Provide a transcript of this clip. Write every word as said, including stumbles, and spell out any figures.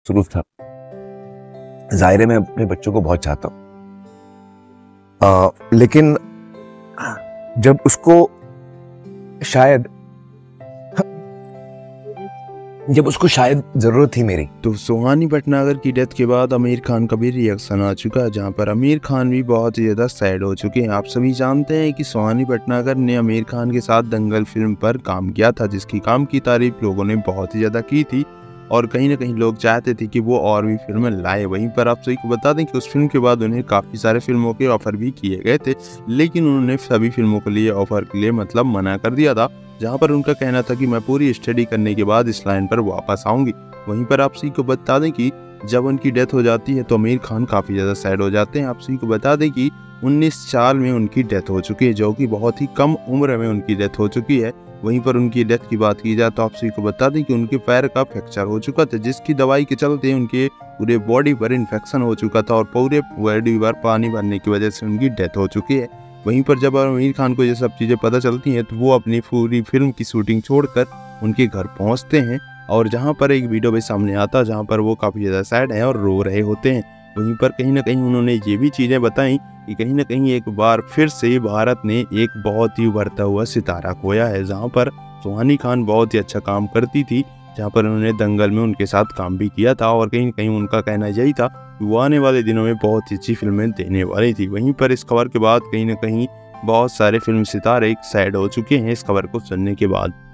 मसरूफ था। ज़ाहिर है मैं अपने बच्चों को बहुत चाहता हूँ, लेकिन जब उसको शायद जब उसको शायद ज़रूरत थी मेरी। तो सुहानी भटनागर की डेथ के बाद आमिर खान का भी रिएक्शन आ चुका है, जहां पर आमिर खान भी बहुत ही ज़्यादा सैड हो चुके हैं। आप सभी जानते हैं कि सुहानी भटनागर ने आमिर खान के साथ दंगल फिल्म पर काम किया था, जिसकी काम की तारीफ लोगों ने बहुत ही ज़्यादा की थी और कहीं ना कहीं लोग चाहते थे कि वो और भी फिल्में लाए। वहीं पर आप सभी को बता दें कि उस फिल्म के बाद उन्हें काफ़ी सारे फिल्मों के ऑफर भी किए गए थे, लेकिन उन्होंने सभी फिल्मों के लिए ऑफर के लिए मतलब मना कर दिया था, जहां पर उनका कहना था कि मैं पूरी स्टडी करने के बाद इस लाइन पर वापस आऊंगी। वहीं पर आप सभी को बता दें कि जब उनकी डेथ हो जाती है तो आमिर खान काफ़ी ज़्यादा सैड हो जाते हैं। आप सभी को बता दें कि उन्नीस साल में उनकी डेथ हो चुकी है, जो कि बहुत ही कम उम्र में उनकी डेथ हो चुकी है। वहीं पर उनकी डेथ की बात की जाए तो आप सभी को बता दें कि उनके पैर का फ्रैक्चर हो चुका था, जिसकी दवाई के चलते उनके पूरे बॉडी पर इन्फेक्शन हो चुका था और पूरे बॉडी पर पानी भरने की वजह से उनकी डेथ हो चुकी है। वहीं पर जब आमिर खान को ये सब चीज़ें पता चलती हैं तो वो अपनी पूरी फिल्म की शूटिंग छोड़कर उनके घर पहुंचते हैं और जहां पर एक वीडियो भी सामने आता है जहां पर वो काफ़ी ज़्यादा सैड हैं और रो रहे होते हैं। वहीं पर कहीं ना कहीं उन्होंने ये भी चीज़ें बताई कि कहीं ना कहीं एक बार फिर से भारत ने एक बहुत ही उभरता हुआ सितारा खोया है, जहां पर सुहानी खान बहुत ही अच्छा काम करती थी, जहां पर उन्होंने दंगल में उनके साथ काम भी किया था और कहीं ना कहीं उनका कहना यही था कि वो आने वाले दिनों में बहुत ही अच्छी फिल्में देने वाली थी। वहीं पर इस खबर के बाद कहीं ना कहीं बहुत सारे फिल्म सितारे सैड हो चुके हैं इस खबर को सुनने के बाद।